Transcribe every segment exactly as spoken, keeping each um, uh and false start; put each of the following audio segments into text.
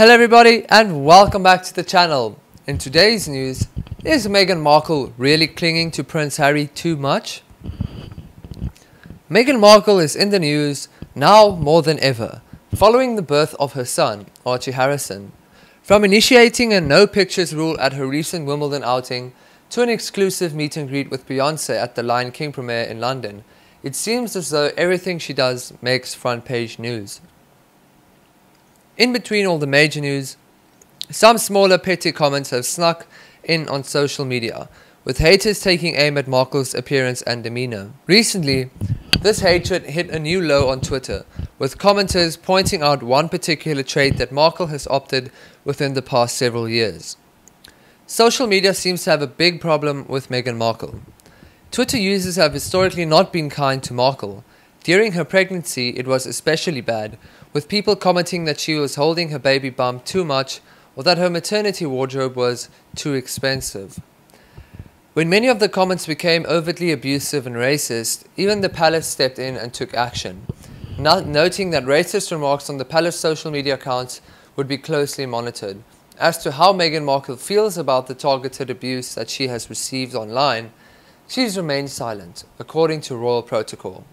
Hello everybody and welcome back to the channel. In today's news, is Meghan Markle really clinging to Prince Harry too much? Meghan Markle is in the news now more than ever, following the birth of her son, Archie Harrison. From initiating a no pictures rule at her recent Wimbledon outing to an exclusive meet and greet with Beyonce at the Lion King premiere in London, it seems as though everything she does makes front page news. In between all the major news, some smaller petty comments have snuck in on social media, with haters taking aim at Markle's appearance and demeanour. Recently, this hatred hit a new low on Twitter, with commenters pointing out one particular trait that Markle has opted within the past several years. Social media seems to have a big problem with Meghan Markle. Twitter users have historically not been kind to Markle. During her pregnancy, it was especially bad, with people commenting that she was holding her baby bump too much or that her maternity wardrobe was too expensive. When many of the comments became overtly abusive and racist, even the palace stepped in and took action, not noting that racist remarks on the palace social media accounts would be closely monitored. As to how Meghan Markle feels about the targeted abuse that she has received online, she's remained silent, according to royal protocol.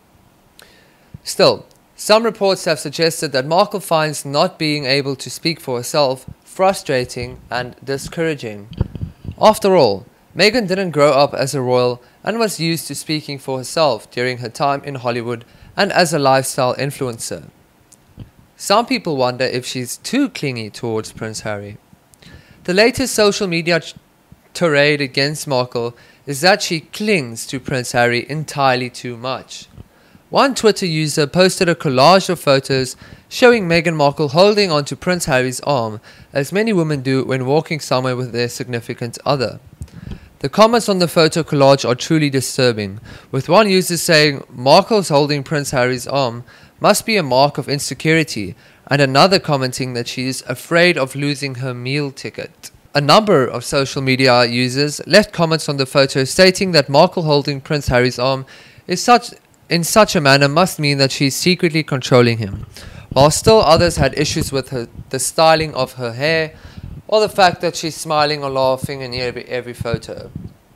Still, some reports have suggested that Markle finds not being able to speak for herself frustrating and discouraging. After all, Meghan didn't grow up as a royal and was used to speaking for herself during her time in Hollywood and as a lifestyle influencer. Some people wonder if she's too clingy towards Prince Harry. The latest social media tirade against Markle is that she clings to Prince Harry entirely too much. One Twitter user posted a collage of photos showing Meghan Markle holding onto Prince Harry's arm, as many women do when walking somewhere with their significant other. The comments on the photo collage are truly disturbing, with one user saying Markle's holding Prince Harry's arm must be a mark of insecurity, and another commenting that she is afraid of losing her meal ticket. A number of social media users left comments on the photo stating that Markle holding Prince Harry's arm is such in such a manner must mean that she is secretly controlling him, while still others had issues with her, the styling of her hair, or the fact that she's smiling or laughing in every, every photo.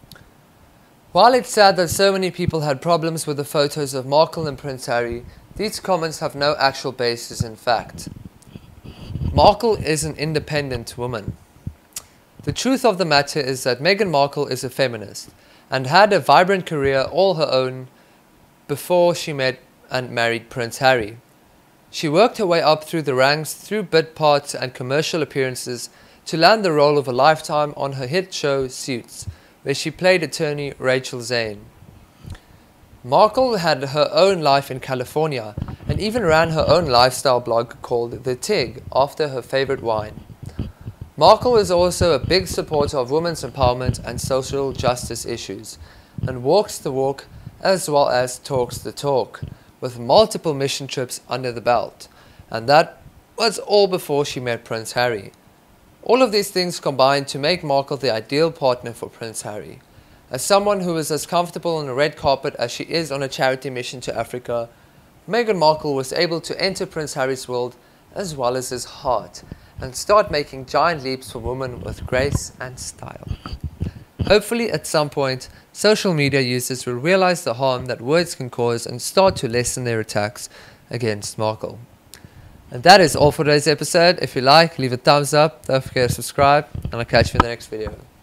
While it's sad that so many people had problems with the photos of Markle and Prince Harry, these comments have no actual basis in fact. Markle is an independent woman. The truth of the matter is that Meghan Markle is a feminist, and had a vibrant career all her own before she met and married Prince Harry. She worked her way up through the ranks through bit parts and commercial appearances to land the role of a lifetime on her hit show Suits, where she played attorney Rachel Zane. Markle had her own life in California and even ran her own lifestyle blog called The Tig after her favorite wine. Markle is also a big supporter of women's empowerment and social justice issues, and walks the walk as well as talks the talk, with multiple mission trips under the belt, and that was all before she met Prince Harry. All of these things combined to make Markle the ideal partner for Prince Harry. As someone who is as comfortable on a red carpet as she is on a charity mission to Africa, Meghan Markle was able to enter Prince Harry's world as well as his heart, and start making giant leaps for women with grace and style. Hopefully at some point, social media users will realize the harm that words can cause and start to lessen their attacks against Markle. And that is all for today's episode. If you like, leave a thumbs up, don't forget to subscribe, and I'll catch you in the next video.